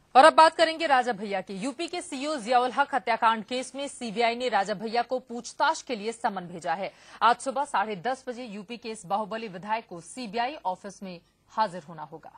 और अब बात करेंगे राजा भैया की। यूपी के सीईओ जियाउल हक हत्याकांड केस में सीबीआई ने राजा भैया को पूछताछ के लिए समन भेजा है। आज सुबह 10:30 बजे यूपी के इस बाहुबली विधायक को सीबीआई ऑफिस में हाजिर होना होगा।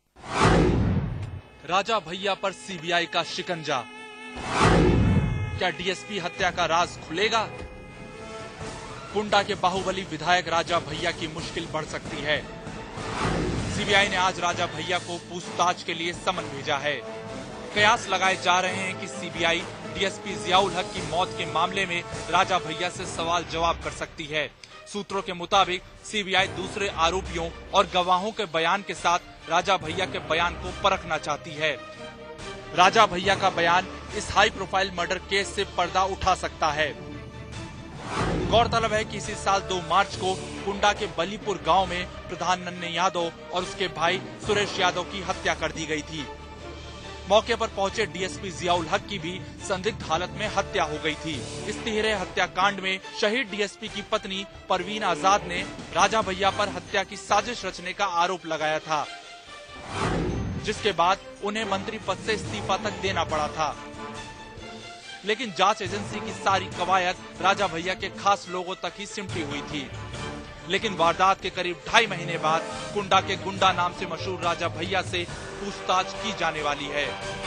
राजा भैया पर सीबीआई का शिकंजा, क्या डीएसपी हत्या का राज खुलेगा? कुंडा के बाहुबली विधायक राजा भैया की मुश्किल बढ़ सकती है। सीबीआई ने आज राजा भैया को पूछताछ के लिए समन भेजा है। कयास लगाए जा रहे हैं कि सीबीआई डीएसपी जियाउल हक की मौत के मामले में राजा भैया से सवाल जवाब कर सकती है। सूत्रों के मुताबिक सीबीआई दूसरे आरोपियों और गवाहों के बयान के साथ राजा भैया के बयान को परखना चाहती है। राजा भैया का बयान इस हाई प्रोफाइल मर्डर केस से पर्दा उठा सकता है। गौरतलब है कि इसी साल 2 मार्च को कुंडा के बलीपुर गांव में प्रधान नन्हे यादव और उसके भाई सुरेश यादव की हत्या कर दी गई थी। मौके पर पहुंचे डीएसपी जियाउल हक की भी संदिग्ध हालत में हत्या हो गई थी। इस तिहरे हत्याकांड में शहीद डीएसपी की पत्नी परवीन आजाद ने राजा भैया पर हत्या की साजिश रचने का आरोप लगाया था, जिसके बाद उन्हें मंत्री पद से इस्तीफा तक देना पड़ा था। लेकिन जांच एजेंसी की सारी कवायद राजा भैया के खास लोगों तक ही सिमटी हुई थी। लेकिन वारदात के करीब 2.5 महीने बाद कुंडा के गुंडा नाम से मशहूर राजा भैया से पूछताछ की जाने वाली है।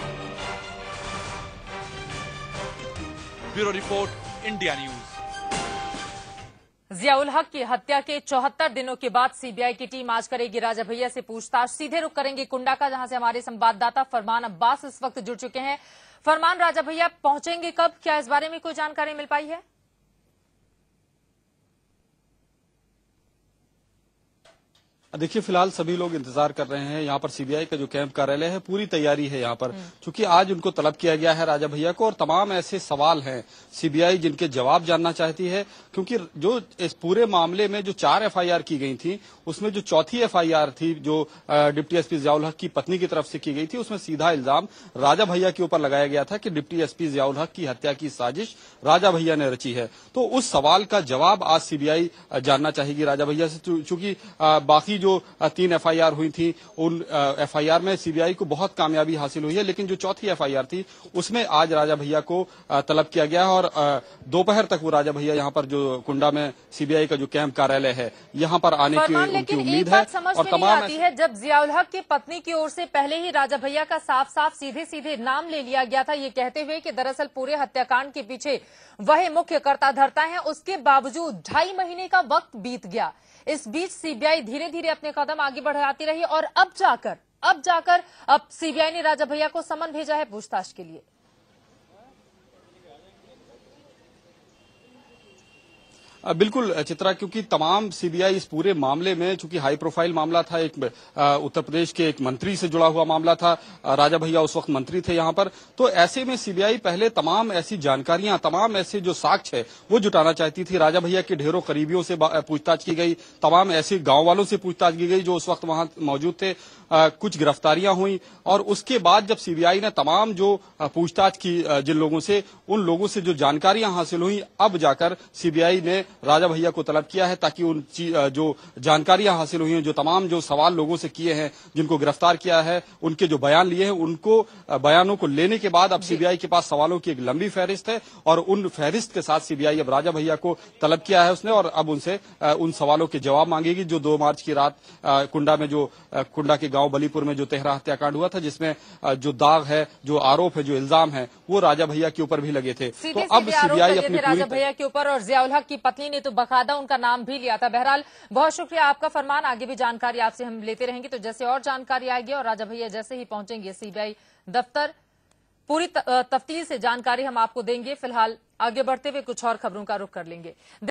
Bureau report, India news. Ziaul Haq की हत्या के 74 दिनों के बाद सीबीआई की टीम आज करेगी राजा भैया से पूछताछ। सीधे रुख करेंगे कुंडा का, जहां से हमारे संवाददाता फरमान अब्बास इस वक्त जुड़ चुके हैं। फरमान, राजा भैया पहुंचेंगे कब? क्या इस बारे में कोई जानकारी मिल पाई है? देखिए, फिलहाल सभी लोग इंतजार कर रहे हैं। यहाँ पर सीबीआई का जो कैंप कार्यालय है, पूरी तैयारी है यहाँ पर, क्योंकि आज उनको तलब किया गया है राजा भैया को, और तमाम ऐसे सवाल हैं सीबीआई जिनके जवाब जानना चाहती है। क्योंकि जो इस पूरे मामले में जो 4 एफआईआर की गई थी, उसमें जो चौथी एफआईआर थी जो डिप्टी एसपी जियाउल हक की पत्नी की तरफ से की गई थी, उसमें सीधा इल्जाम राजा भैया के ऊपर लगाया गया था कि डिप्टी एसपी जियाउल हक की हत्या की साजिश राजा भैया ने रची है। तो उस सवाल का जवाब आज सीबीआई जानना चाहेगी राजा भैया से, चूंकि बाकी जो 3 एफआईआर हुई थी, उन एफआईआर में सीबीआई को बहुत कामयाबी हासिल हुई है। लेकिन जो चौथी एफआईआर थी, उसमें आज राजा भैया को तलब किया गया है, और दोपहर तक वो राजा भैया यहाँ पर जो कुंडा में सीबीआई का जो कैंप कार्यालय है, यहाँ पर आने की उनकी उम्मीद है। और तमाम आती है, जब जियाउल हक की पत्नी की ओर से पहले ही राजा भैया का साफ साफ सीधे सीधे नाम ले लिया गया था, ये कहते हुए कि दरअसल पूरे हत्याकांड के पीछे वही मुख्य कर्ता धर्ता है। उसके बावजूद 2.5 महीने का वक्त बीत गया। इस बीच सीबीआई धीरे धीरे अपने कदम आगे बढ़ाती रही, और अब जाकर सीबीआई ने राजा भैया को समन भेजा है पूछताछ के लिए। बिल्कुल चित्रा, क्योंकि तमाम सीबीआई इस पूरे मामले में, चूंकि हाई प्रोफाइल मामला था, एक उत्तर प्रदेश के एक मंत्री से जुड़ा हुआ मामला था, राजा भैया उस वक्त मंत्री थे यहाँ पर, तो ऐसे में सीबीआई पहले तमाम ऐसी जानकारियां, तमाम ऐसे जो साक्ष्य है वो जुटाना चाहती थी। राजा भैया के ढेरों करीबियों से पूछताछ की गई, तमाम ऐसे गांव वालों से पूछताछ की गई जो उस वक्त वहां मौजूद थे। कुछ गिरफ्तारियां हुई, और उसके बाद जब सीबीआई ने तमाम जो पूछताछ की जिन लोगों से, उन लोगों से जो जानकारियां हासिल हुई, अब जाकर सीबीआई ने राजा भैया को तलब किया है, ताकि उन जो जानकारियां हासिल हुई हैं, जो तमाम जो सवाल लोगों से किए हैं, जिनको गिरफ्तार किया है, उनके जो बयान लिए हैं, उनको बयानों को लेने के बाद अब सीबीआई के पास सवालों की एक लंबी फहरिस्त है, और उन फहरिस्त के साथ सीबीआई अब राजा भैया को तलब किया है उसने, और अब उनसे उन सवालों के जवाब मांगेगी जो 2 मार्च की रात कुंडा में, जो कुंडा के गांव बलीपुर में जो तिहरा हत्याकांड हुआ था, जिसमें जो दाग है, जो आरोप है, जो इल्जाम है, वो राजा भैया के ऊपर भी लगे थे। तो अब सीबीआई अपनी राजा भैया के ऊपर, और जियाउल हक की पत्नी ने तो बकायदा उनका नाम भी लिया था। बहरहाल बहुत शुक्रिया आपका फरमान, आगे भी जानकारी आपसे हम लेते रहेंगे। तो जैसे और जानकारी आएगी और राजा भैया जैसे ही पहुंचेंगे सीबीआई दफ्तर, पूरी तफ्तीश से जानकारी हम आपको देंगे। फिलहाल आगे बढ़ते हुए कुछ और खबरों का रुख कर लेंगे।